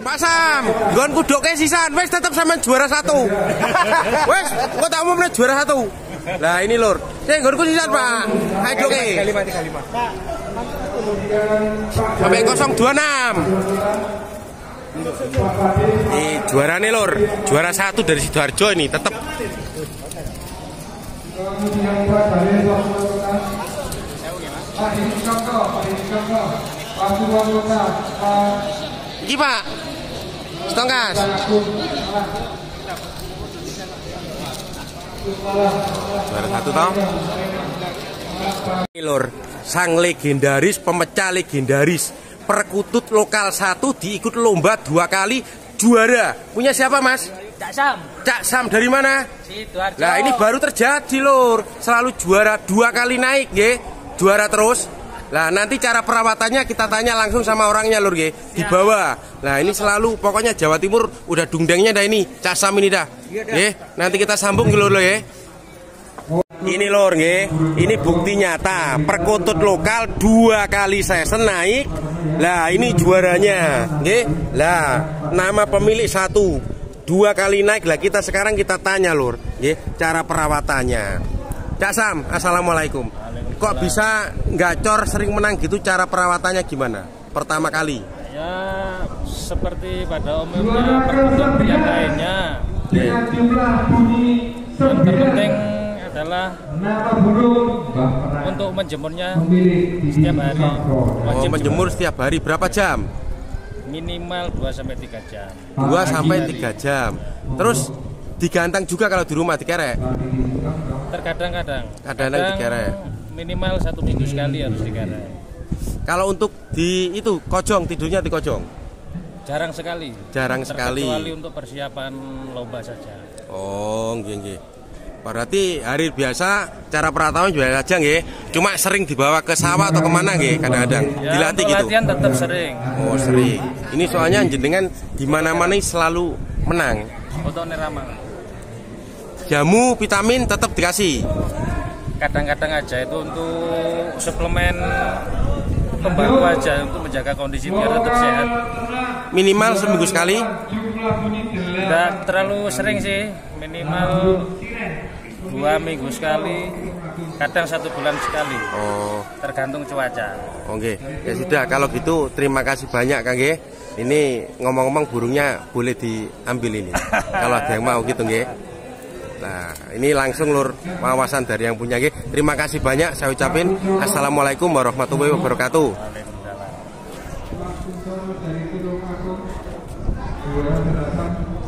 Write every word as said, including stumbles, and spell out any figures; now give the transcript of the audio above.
Pak Sam, gon kudoke sisan, wes tetap sama juara satu. Wes, kok tak umumnya juara satu. Nah ini lur, saya gonku sisan Pak. Ayo doke. Kalimat kalimat. Sampai nol dua enam. Ini juara nih lur, juara satu dari Sidoarjo ini tetap. Iki Pak, setongkas. Juara satu toh. Ini lur, sang legendaris, pemecah legendaris, perkutut lokal satu diikut lomba dua kali juara. Punya siapa Mas? Cak Sam. Cak Sam dari mana? Sidoarjo. Nah ini baru terjadi lur, selalu juara dua kali naik ya, juara terus. Nah nanti cara perawatannya kita tanya langsung sama orangnya lur ya, di bawah. Nah ini selalu pokoknya Jawa Timur udah dungdengnya dah ini, Cak Sam ini dah. Ya, nanti kita sambung lur ya. Ini lor nge, ini bukti nyata perkutut lokal dua kali season naik. Lah ini juaranya, nge. Lah nama pemilik satu, dua kali naik. Lah kita sekarang kita tanya lur, nge, cara perawatannya. Cak Sam, assalamualaikum. Kok bisa gacor sering menang gitu? Cara perawatannya gimana? Pertama kali? Ya seperti pada umumnya perkutut yang lainnya. Yang terpenting adalah untuk menjemurnya setiap hari. Oh, menjemur setiap hari berapa jam? Minimal dua sampai tiga jam. dua sampai tiga jam. Terus digantang juga kalau di rumah dikerek? Terkadang-kadang. Kadang-kadang dikerek. Minimal satu minggu sekali harus dikerek. Kalau untuk di itu kojong, tidurnya di kojong? Jarang sekali. Jarang sekali. Kecuali untuk persiapan lomba saja. Oh, nggih nggih. Berarti hari biasa cara peratawan juga aja nggih. Cuma sering dibawa ke sawah atau kemana nggih kadang-kadang. Ya, dilatih gitu. latihan tetap sering. Oh, sering. Ini soalnya jenengan di mana-mana selalu menang. Foto nerama. Jamu, vitamin tetap dikasih. Kadang-kadang aja itu untuk suplemen pembaru aja untuk menjaga kondisi biar tetap sehat. Minimal seminggu sekali? Tidak terlalu sering sih, minimal dua minggu sekali, kadang satu bulan sekali. Oh, tergantung cuaca. Oke, ya sudah kalau gitu terima kasih banyak Kang Nggih. Ini ngomong-ngomong burungnya boleh diambil ini. Kalau ada yang mau gitu nggih. Nah, ini langsung lur wawasan dari yang punya nggih. Terima kasih banyak saya ucapin. Assalamualaikum warahmatullahi wabarakatuh. Waalaikumsalam.